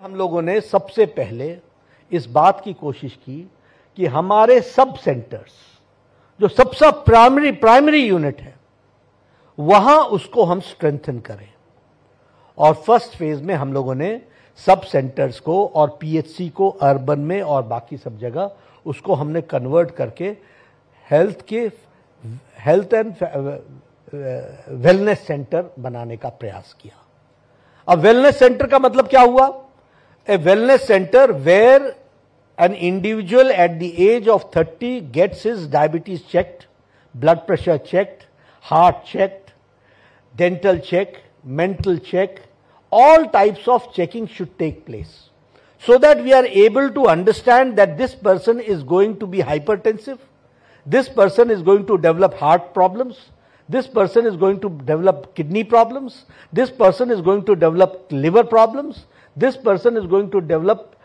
हम लोगों ने सबसे पहले इस बात की कोशिश की कि हमारे सब सेंटर्स जो सबसे प्राइमरी यूनिट है वहां उसको हम स्ट्रेंथन करें। और फर्स्ट फेज में हम लोगों ने सब सेंटर्स को और पीएचसी को अर्बन में और बाकी सब जगह उसको हमने कन्वर्ट करके हेल्थ एंड वेलनेस सेंटर बनाने का प्रयास किया। अब वेलनेस सेंटर का मतलब क्या हुआ? A wellness center where an individual at the age of 30 gets his diabetes checked, blood pressure checked, heart checked, dental check, mental check, all types of checking should take place so that we are able to understand that this person is going to be hypertensive, this person is going to develop heart problems, this person is going to develop kidney problems, this person is going to develop liver problems, this person is going to develop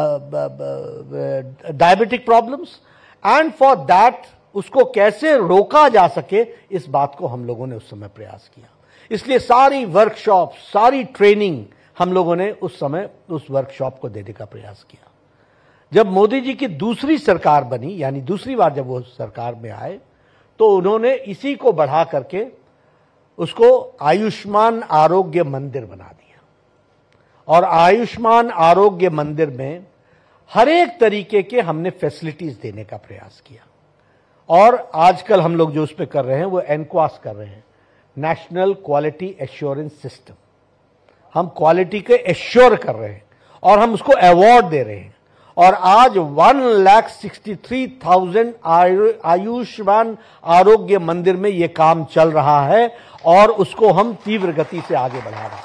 diabetic problems, and for that उसको कैसे रोका जा सके इस बात को हम लोगों ने उस समय प्रयास किया। इसलिए सारी वर्कशॉप, सारी ट्रेनिंग हम लोगों ने उस समय उस वर्कशॉप को देने का प्रयास किया। जब मोदी जी की दूसरी सरकार बनी, यानी दूसरी बार जब वो सरकार में आए, तो उन्होंने इसी को बढ़ा करके उसको आयुष्मान आरोग्य मंदिर बना दिया। और आयुष्मान आरोग्य मंदिर में हर एक तरीके के हमने फैसिलिटीज देने का प्रयास किया। और आजकल हम लोग जो उस पर कर रहे हैं वो एनक्वास कर रहे हैं, नेशनल क्वालिटी एश्योरेंस सिस्टम। हम क्वालिटी के एश्योर कर रहे हैं और हम उसको अवार्ड दे रहे हैं। और आज 1,63,000 आयुष्मान आरोग्य मंदिर में ये काम चल रहा है और उसको हम तीव्र गति से आगे बढ़ा रहे हैं।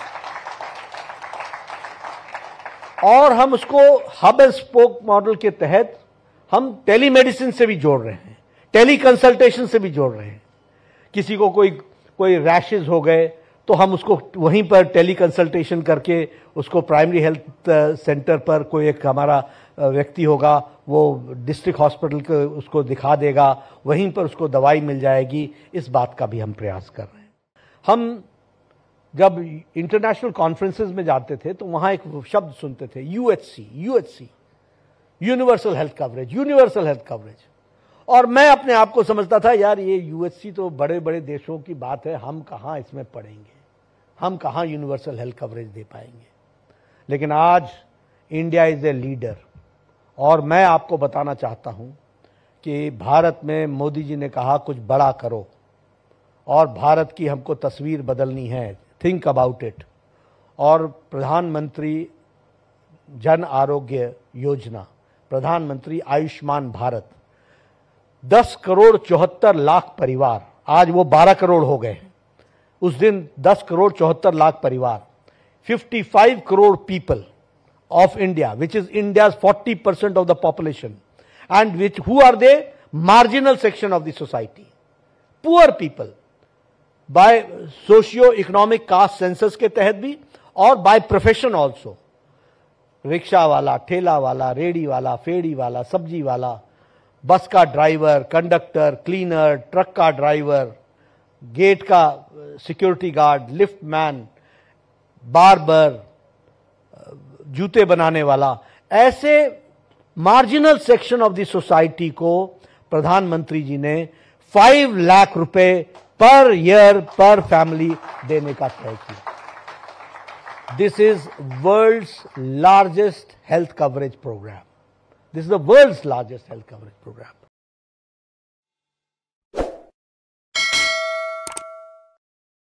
और हम उसको हब एंड स्पोक मॉडल के तहत हम टेलीमेडिसिन से भी जोड़ रहे हैं, टेली कंसल्टेशन से भी जोड़ रहे हैं। किसी को कोई रैशेज हो गए तो हम उसको वहीं पर टेली कंसल्टेशन करके उसको प्राइमरी हेल्थ सेंटर पर कोई एक हमारा व्यक्ति होगा, वो डिस्ट्रिक्ट हॉस्पिटल को उसको दिखा देगा, वहीं पर उसको दवाई मिल जाएगी। इस बात का भी हम प्रयास कर रहे हैं। हम जब इंटरनेशनल कॉन्फ्रेंसेस में जाते थे तो वहां एक शब्द सुनते थे, यूएचसी, यूनिवर्सल हेल्थ कवरेज। और मैं अपने आप को समझता था, यार ये यूएचसी तो बड़े बड़े देशों की बात है, हम कहां इसमें पढ़ेंगे, हम कहां यूनिवर्सल हेल्थ कवरेज दे पाएंगे। लेकिन आज इंडिया इज ए लीडर और मैं आपको बताना चाहता हूं कि भारत में मोदी जी ने कहा कुछ बड़ा करो और भारत की हमको तस्वीर बदलनी है, थिंक अबाउट इट। और प्रधानमंत्री जन आरोग्य योजना, प्रधानमंत्री आयुष्मान भारत, 10,74,00,000 परिवार, आज वो 12 करोड़ हो गए हैं। उस दिन 10,74,00,000 परिवार, 55 crore people of India, which is India's 40% of the population, and who are they? Marginal section of the society, poor people, by socio-economic caste census के तहत भी और by profession also, रिक्शा वाला, ठेला वाला, रेडी वाला, फेड़ी वाला, सब्जी वाला, बस का ड्राइवर, कंडक्टर, क्लीनर, ट्रक का ड्राइवर, गेट का security guard, lift man, barber, जूते बनाने वाला, ऐसे marginal section of the society को प्रधानमंत्री जी ने 5 लाख रुपए पर ईयर पर फैमिली देने का तय किया। This is world's largest health coverage programme. This is the world's largest health coverage programme.